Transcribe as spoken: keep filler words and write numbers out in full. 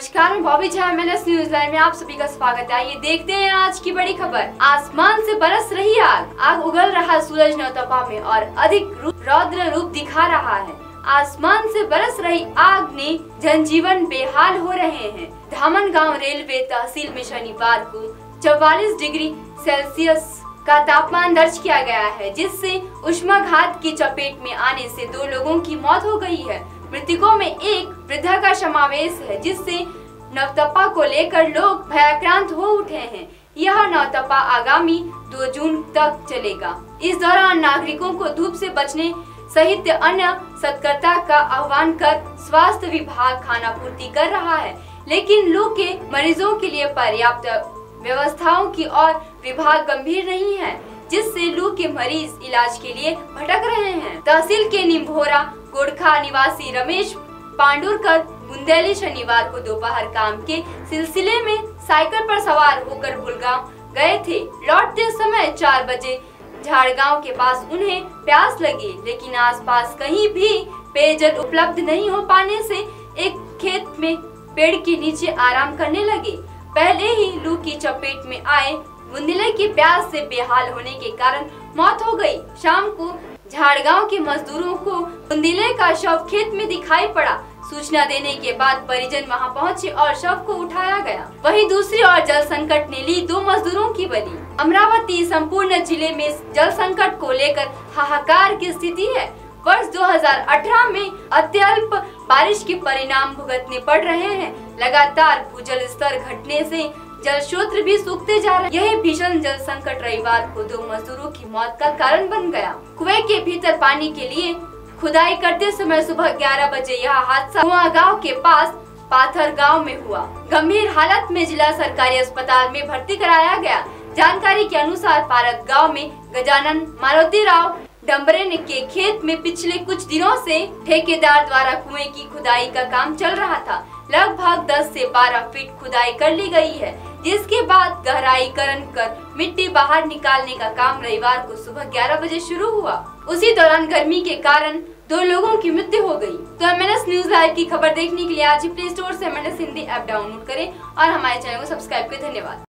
नमस्कार, मैं Bobby Jha MNS news live में आप सभी का स्वागत है। आइए देखते हैं आज की बड़ी खबर। आसमान से बरस रही आग, आग उगल रहा सूरज नौतपा में और अधिक रौद्र रूप दिखा रहा है। आसमान से बरस रही आग ने जनजीवन बेहाल हो रहे हैं। धामनगांव रेलवे तहसील में शनिवार को चौवालीस डिग्री सेल्सियस का तापमान दर्ज किया गया है, जिससे उष्माघात की चपेट में आने से दो लोगों की मौत हो गई है। मृतकों में एक वृद्धा का समावेश है, जिससे नवतपा को लेकर लोग भयाक्रांत हो उठे हैं। यह नवतपा आगामी दो जून तक चलेगा। इस दौरान नागरिकों को धूप से बचने सहित अन्य सतर्कता का आह्वान कर स्वास्थ्य विभाग खानापूर्ति कर रहा है, लेकिन लू के मरीजों के लिए पर्याप्त व्यवस्थाओं की और विभाग गंभीर नहीं है, जिससे लू के मरीज इलाज के लिए भटक रहे हैं। तहसील के निम्भोरा गोरखा निवासी रमेश पांडुरकर बुंदेली शनिवार को दोपहर काम के सिलसिले में साइकिल पर सवार होकर बुलगांव गए थे। लौटते समय चार बजे झाड़गांव के पास उन्हें प्यास लगी, लेकिन आसपास कहीं भी पेयजल उपलब्ध नहीं हो पाने से एक खेत में पेड़ के नीचे आराम करने लगे। पहले ही लू की चपेट में आए बुंदेले की प्यास से बेहाल होने के कारण मौत हो गई। शाम को झाड़गांव के मजदूरों को बुंदेले का शव खेत में दिखाई पड़ा। सूचना देने के बाद परिजन वहां पहुंचे और शव को उठाया गया। वहीं दूसरी ओर जल संकट ने ली दो मजदूरों की बलि। अमरावती संपूर्ण जिले में जल संकट को लेकर हाहाकार की स्थिति है। वर्ष दो हज़ार अठारह में अत्यल्प बारिश के परिणाम भुगतने पड़ रहे हैं। लगातार भूजल स्तर घटने से जल स्रोत भी सूखते जा रहे हैं। यही भीषण जल संकट रविवार को दो मजदूरों की मौत का कारण बन गया। कुएं के भीतर पानी के लिए खुदाई करते समय सुबह ग्यारह बजे यह हादसा कुआं गांव के पास पाथर गांव में हुआ। गंभीर हालत में जिला सरकारी अस्पताल में भर्ती कराया गया। जानकारी के अनुसार पारत गाँव में गजानन मारुति राव डम्बरे के खेत में पिछले कुछ दिनों से ठेकेदार द्वारा कुएं की खुदाई का काम चल रहा था। लगभग दस से बारह फीट खुदाई कर ली गई है, जिसके बाद गहराईकरण कर मिट्टी बाहर निकालने का काम रविवार को सुबह ग्यारह बजे शुरू हुआ। उसी दौरान गर्मी के कारण दो लोगों की मृत्यु हो गई। तो एमएनएस न्यूज लाइव की खबर देखने के लिए आज ही प्ले स्टोर से एमएनएस हिंदी ऐप डाउनलोड करें और हमारे चैनल को सब्सक्राइब करें। धन्यवाद।